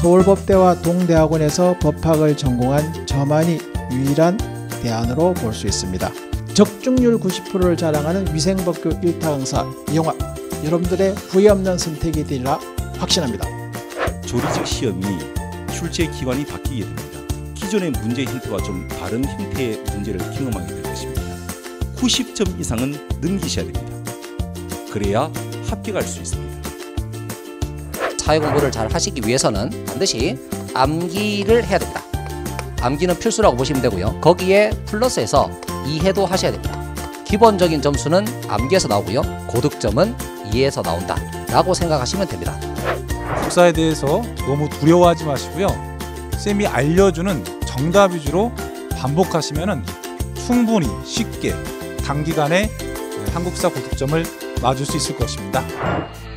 서울법대와 동대학원에서 법학을 전공한 저만이 유일한 대안으로 볼 수 있습니다. 적중률 90%를 자랑하는 위생법규 1타 강사 이용학, 여러분들의 후회 없는 선택이 되리라 확신합니다. 조리직 시험이 출제 기관이 바뀌게 됩니다. 기존의 문제 형태와 좀 다른 형태의 문제를 경험하게 될 것입니다. 90점 이상은 넘기셔야 됩니다. 그래야 합격할 수 있습니다. 사회 공부를 잘 하시기 위해서는 반드시 암기를 해야 됩니다. 암기는 필수라고 보시면 되고요. 거기에 플러스해서 이해도 하셔야 됩니다. 기본적인 점수는 암기에서 나오고요. 고득점은 이해에서 나온다 라고 생각하시면 됩니다. 국사에 대해서 너무 두려워하지 마시고요. 쌤이 알려주는 정답 위주로 반복하시면 충분히 쉽게 단기간에 한국사 고득점을 맞을 수 있을 것입니다.